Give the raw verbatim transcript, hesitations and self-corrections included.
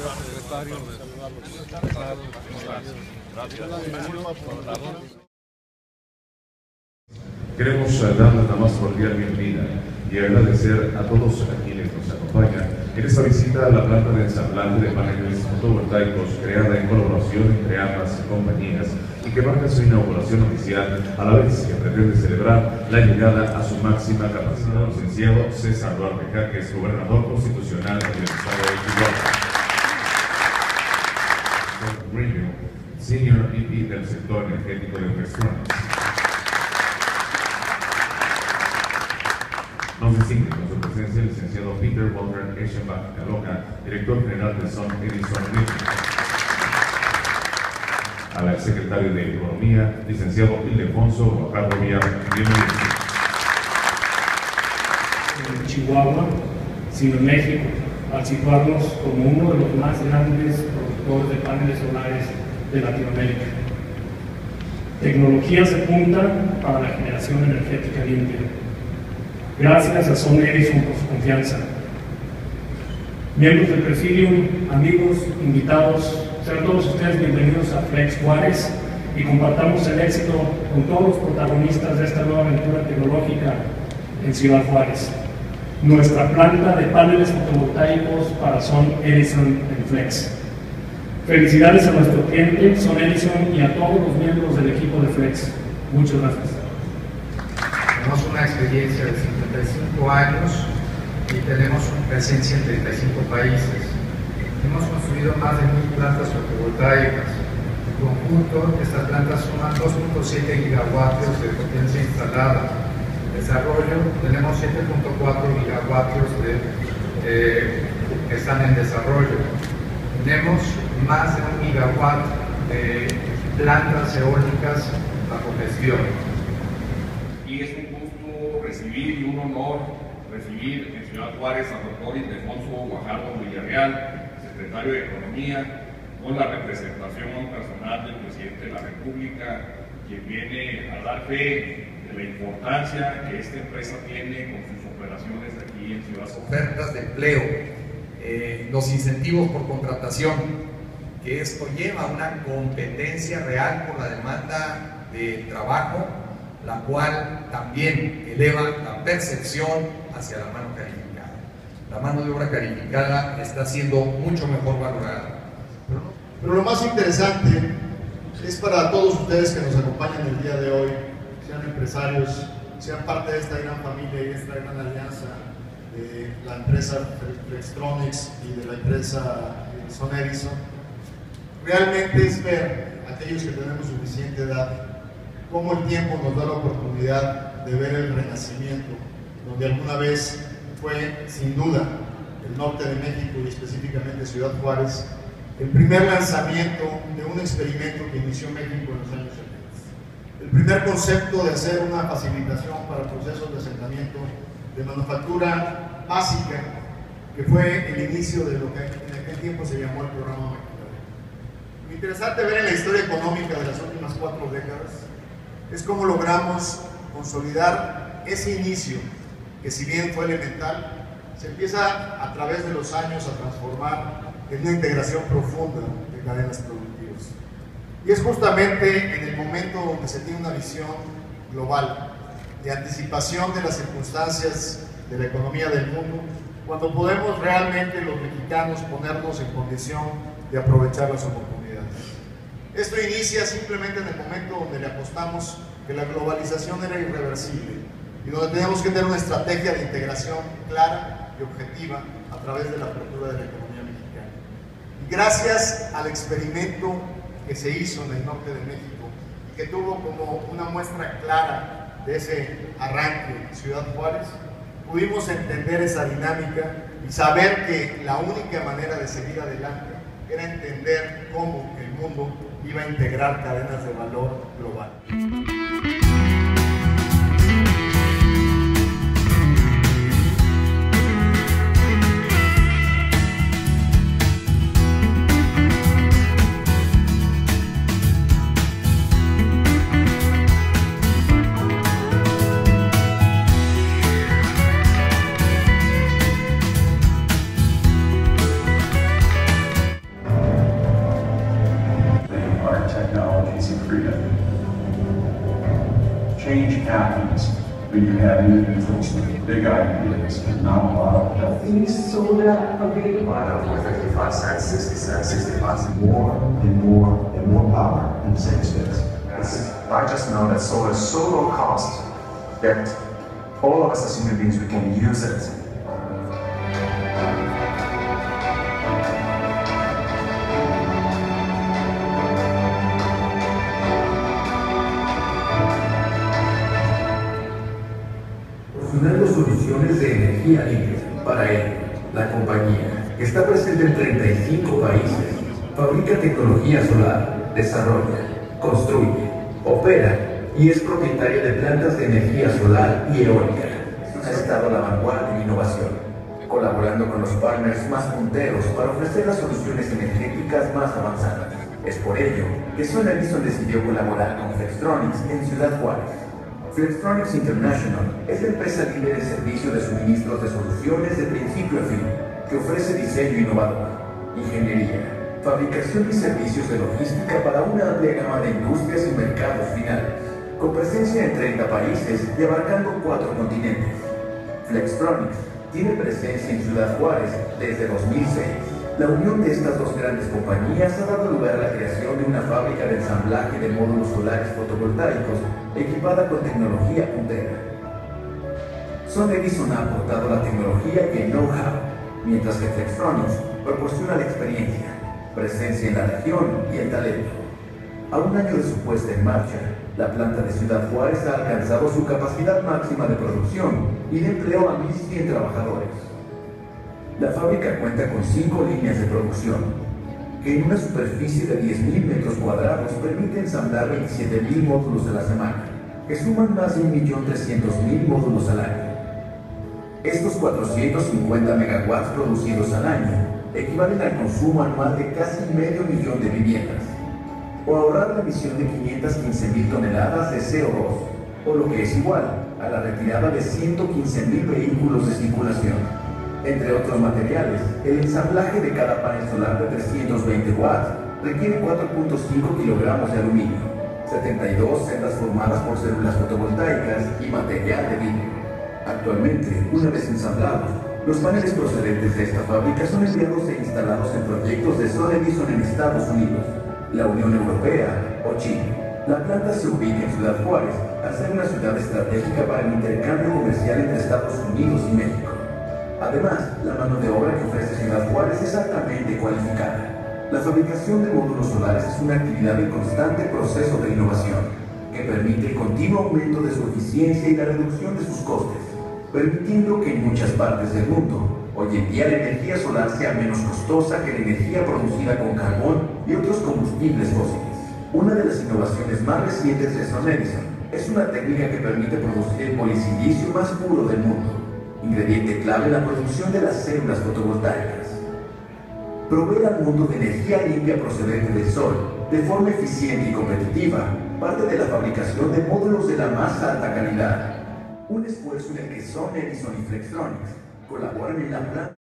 Queremos uh, darles la más cordial bienvenida y agradecer a todos a quienes nos acompañan en esta visita a la planta de ensamblaje de paneles fotovoltaicos creada en colaboración entre ambas compañías y que marca su inauguración oficial a la vez que pretende celebrar la llegada a su máxima capacidad. El licenciado César Duarte Jaques, gobernador constitucional del estado de Chihuahua. Grillo, Senior V P del sector energético de Flextronics. Nos distingue con su presencia el licenciado Peter Walter Eschenbach Caloca, director general de Son Edison Electric. A la secretaria de Economía, licenciado Ildefonso Guajardo Villar, bienvenido. En Chihuahua, sino en México, al situarnos como uno de los más grandes productores de paneles solares de Latinoamérica. Tecnologías de punta para la generación energética limpia. Gracias a Son Edison por su confianza. Miembros del Presidium, amigos, invitados, sean todos ustedes bienvenidos a Flex Juárez y compartamos el éxito con todos los protagonistas de esta nueva aventura tecnológica en Ciudad Juárez. Nuestra planta de paneles fotovoltaicos para Son Edison en Flex. Felicidades a nuestro cliente, Son Edison, y a todos los miembros del equipo de Flex. Muchas gracias. Tenemos una experiencia de cincuenta y cinco años y tenemos presencia en treinta y cinco países. Hemos construido más de mil plantas fotovoltaicas. En conjunto, estas plantas suman dos punto siete gigavatios de potencia instalada. En desarrollo, tenemos siete punto cuatro gigavatios de, eh, que están en desarrollo. Tenemos más de un gigawatt de plantas eólicas bajo gestión. Y es un gusto recibir y un honor recibir en Ciudad Juárez al doctor Ildefonso Guajardo Villarreal, secretario de Economía, con la representación personal del presidente de la República, quien viene a dar fe de la importancia que esta empresa tiene con sus operaciones aquí en Ciudad Juárez. Ofertas de empleo, eh, los incentivos por contratación, que esto lleva a una competencia real por la demanda de trabajo, la cual también eleva la percepción hacia la mano calificada. La mano de obra calificada está siendo mucho mejor valorada. Pero lo más interesante es para todos ustedes que nos acompañan el día de hoy, sean empresarios, sean parte de esta gran familia y de esta gran alianza de la empresa Flextronics y de la empresa Son Edison, realmente es ver a aquellos que tenemos suficiente edad cómo el tiempo nos da la oportunidad de ver el renacimiento, donde alguna vez fue, sin duda, el norte de México y específicamente Ciudad Juárez, el primer lanzamiento de un experimento que inició México en los años setenta. El primer concepto de hacer una facilitación para procesos de asentamiento de manufactura básica, que fue el inicio de lo que en aquel tiempo se llamó el programa Maquinaria. Lo interesante ver en la historia económica de las últimas cuatro décadas es cómo logramos consolidar ese inicio, que si bien fue elemental, se empieza a través de los años a transformar en una integración profunda de cadenas productivas. Y es justamente en el momento donde se tiene una visión global, de anticipación de las circunstancias de la economía del mundo, cuando podemos realmente los mexicanos ponernos en condición de aprovechar las oportunidades. Esto inicia simplemente en el momento donde le apostamos que la globalización era irreversible y donde tenemos que tener una estrategia de integración clara y objetiva a través de la apertura de la economía mexicana. Y gracias al experimento que se hizo en el norte de México y que tuvo como una muestra clara de ese arranque en Ciudad Juárez, pudimos entender esa dinámica y saber que la única manera de seguir adelante era entender cómo el mundo iba a integrar cadenas de valor global. we have even some big ideas, but not a lot of help. Things sold out of the bottom for fifty-five cents, sixty cents, sixty-five cents. More and more and more power in the same space. It's, I just know that solar is so low cost that all of us as human beings, we can use it. Proporcionando soluciones de energía limpia. Para ello, la compañía, que está presente en treinta y cinco países, fabrica tecnología solar, desarrolla, construye, opera y es propietaria de plantas de energía solar y eólica. Ha estado a la vanguardia en innovación, colaborando con los partners más punteros para ofrecer las soluciones energéticas más avanzadas. Es por ello que Sony Edison decidió colaborar con Flextronics en Ciudad Juárez. Flextronics International es la empresa líder en servicio de suministros de soluciones de principio a fin, que ofrece diseño innovador, ingeniería, fabricación y servicios de logística para una amplia gama de industrias y mercados finales, con presencia en treinta países y abarcando cuatro continentes. Flextronics tiene presencia en Ciudad Juárez desde dos mil seis. La unión de estas dos grandes compañías ha dado lugar a la creación de una fábrica de ensamblaje de módulos solares fotovoltaicos equipada con tecnología puntera. Sony Edison ha aportado la tecnología y el know-how, mientras que Flextronics proporciona la experiencia, presencia en la región y el talento. A un año de su puesta en marcha, la planta de Ciudad Juárez ha alcanzado su capacidad máxima de producción y de empleo a mil cien trabajadores. La fábrica cuenta con cinco líneas de producción, que en una superficie de diez mil metros cuadrados permite ensamblar veintisiete mil módulos a la semana, que suman más de un millón trescientos mil módulos al año. Estos cuatrocientos cincuenta megawatts producidos al año equivalen al consumo anual de casi medio millón de viviendas, o ahorrar la emisión de quinientas quince mil toneladas de C O dos, o lo que es igual a la retirada de ciento quince mil vehículos de circulación. Entre otros materiales, el ensamblaje de cada panel solar de trescientos veinte watts requiere cuatro punto cinco kilogramos de aluminio, setenta y dos celdas formadas por células fotovoltaicas y material de vidrio. Actualmente, una vez ensamblados, los paneles procedentes de esta fábrica son enviados e instalados en proyectos de Sony Edison en Estados Unidos, la Unión Europea o Chile. La planta se ubica en Ciudad Juárez, al ser una ciudad estratégica para el intercambio comercial entre Estados Unidos y México. Además, la mano de obra que ofrece Ciudad Juárez es altamente cualificada. La fabricación de módulos solares es una actividad en constante proceso de innovación, que permite el continuo aumento de su eficiencia y la reducción de sus costes, permitiendo que en muchas partes del mundo, hoy en día la energía solar sea menos costosa que la energía producida con carbón y otros combustibles fósiles. Una de las innovaciones más recientes de Sony Edison es una técnica que permite producir el polisilicio más puro del mundo, ingrediente clave en la producción de las células fotovoltaicas. Proveer al mundo de energía limpia procedente del sol de forma eficiente y competitiva parte de la fabricación de módulos de la más alta calidad. Un esfuerzo en el que Sony Edison y Flextronics colaboran en la planta